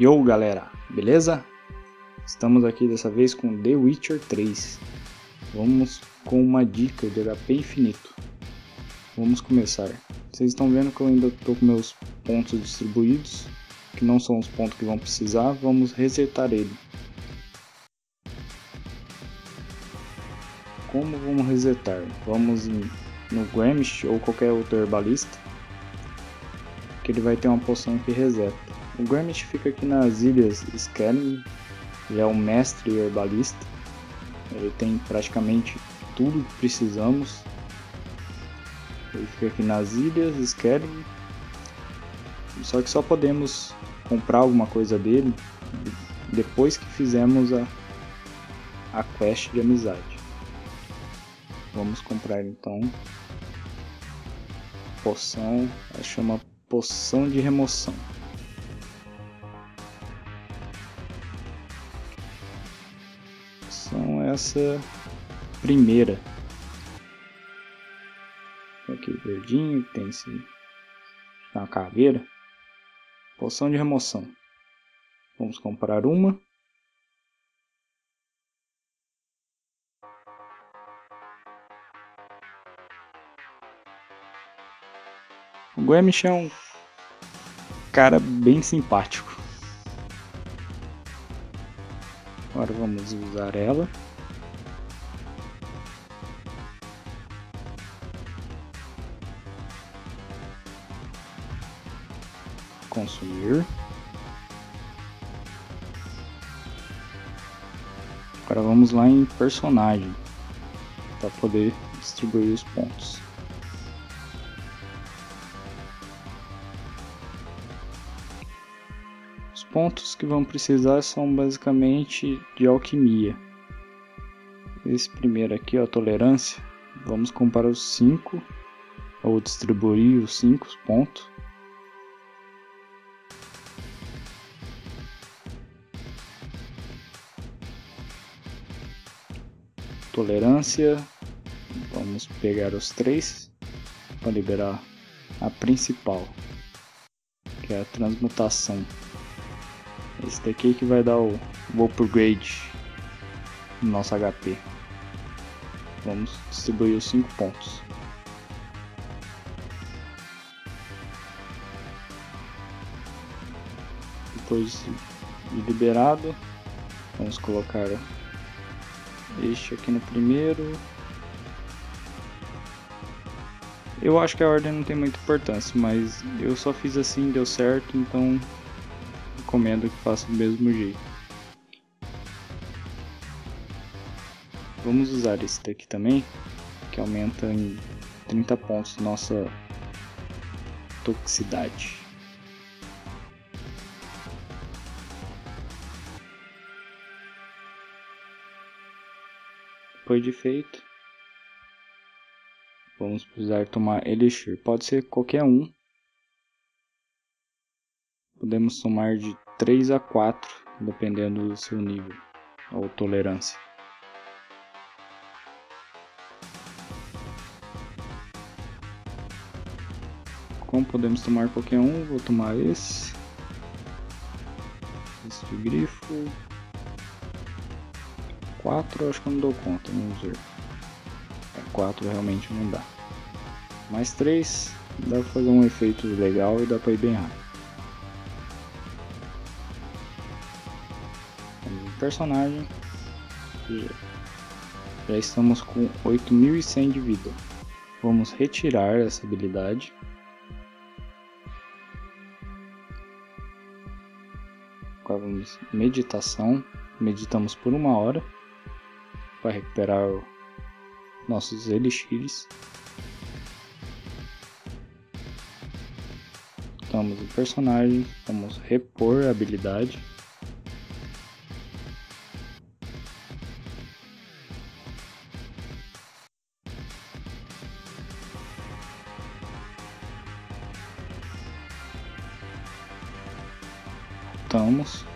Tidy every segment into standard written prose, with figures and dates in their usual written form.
Yo galera, beleza? Estamos aqui dessa vez com The Witcher 3. Vamos com uma dica de HP infinito. Vamos começar. Vocês estão vendo que eu ainda estou com meus pontos distribuídos, que não são os pontos que vão precisar. Vamos resetar ele. Como vamos resetar? Vamos no Gremist ou qualquer outro herbalista, que ele vai ter uma poção que reseta. O Gremist fica aqui nas ilhas Skellige, ele é um mestre herbalista, ele tem praticamente tudo que precisamos. Ele fica aqui nas ilhas Skellige, só que só podemos comprar alguma coisa dele depois que fizemos a quest de amizade. Vamos comprar então poção, ela chama poção de remoção. São essa primeira. Aqui verdinho, tem uma caveira. Poção de remoção. Vamos comprar uma. O Gremist é um cara bem simpático. Agora vamos usar ela. Consumir. Agora vamos lá em personagem para poder distribuir os pontos. Os pontos que vão precisar são basicamente de alquimia. Esse primeiro aqui, a tolerância, vamos comprar os 5 ou distribuir os 5 pontos. Tolerância, vamos pegar os 3 para liberar a principal, que é a transmutação. Esse daqui que vai dar o upgrade no nosso HP. Vamos distribuir os 5 pontos. Depois de liberado, vamos colocar este aqui no primeiro. Eu acho que a ordem não tem muita importância, mas eu só fiz assim, deu certo, então recomendo que faça do mesmo jeito. Vamos usar esse daqui também, que aumenta em 30 pontos nossa toxicidade. Depois de feito, vamos precisar tomar Elixir. Pode ser qualquer um. Podemos tomar de 3 a 4, dependendo do seu nível ou tolerância. Como podemos tomar qualquer um, vou tomar esse de grifo. 4 acho que eu não dou conta, vamos ver. 4 realmente não dá. Mais 3 dá pra fazer um efeito legal e dá pra ir bem rápido. Personagem, já estamos com 8.100 de vida. Vamos retirar essa habilidade. Agora vamos meditação, meditamos por 1 hora para recuperar nossos elixires. Estamos no personagem, vamos repor a habilidade. Voltamos.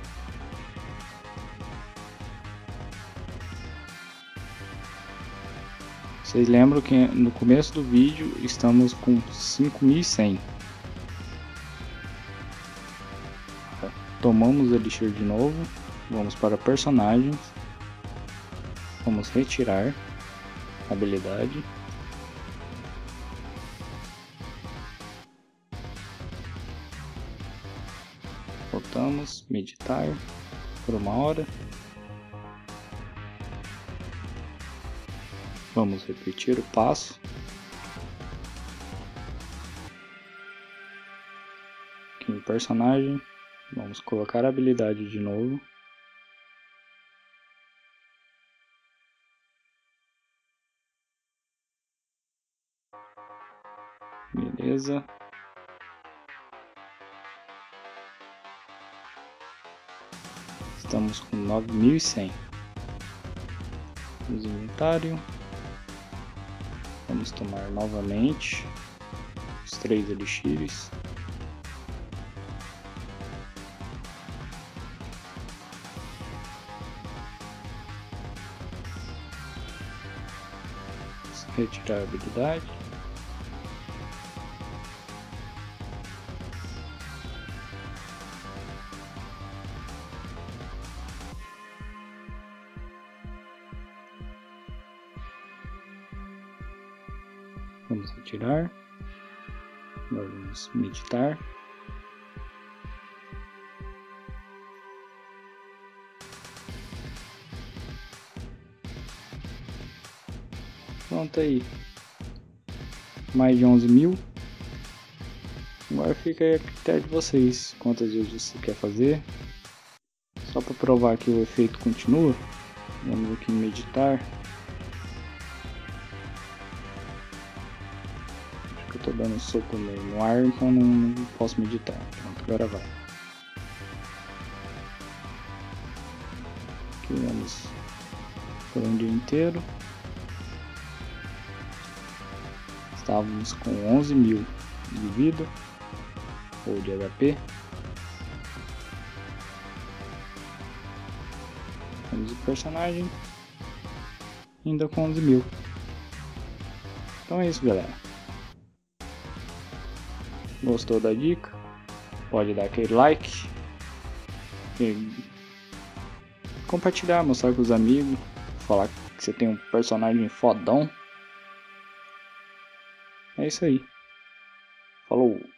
Vocês lembram que no começo do vídeo estamos com 5.100. Tomamos o Elixir de novo. Vamos para personagens. Vamos retirar habilidade. Voltamos, meditar por 1 hora. Vamos repetir o passo. Aqui em personagem, vamos colocar a habilidade de novo. Beleza. Estamos com 9.100. Vamos no inventário. Vamos tomar novamente os 3 elixires. Vamos retirar a habilidade. Vamos retirar. Agora vamos meditar. Pronto aí. Mais de 11.000. Agora fica aí a critério de vocês. Quantas vezes você quer fazer. Só para provar que o efeito continua. Vamos aqui em meditar. Tô dando soco no ar, então não posso meditar. Pronto, agora vai. Aqui vamos por um dia inteiro. Estávamos com 11.000 de vida ou de HP. Vamos o personagem ainda com 11.000. Então é isso, galera. Gostou da dica? Pode dar aquele like e compartilhar, mostrar com os amigos, falar que você tem um personagem fodão. É isso aí. Falou!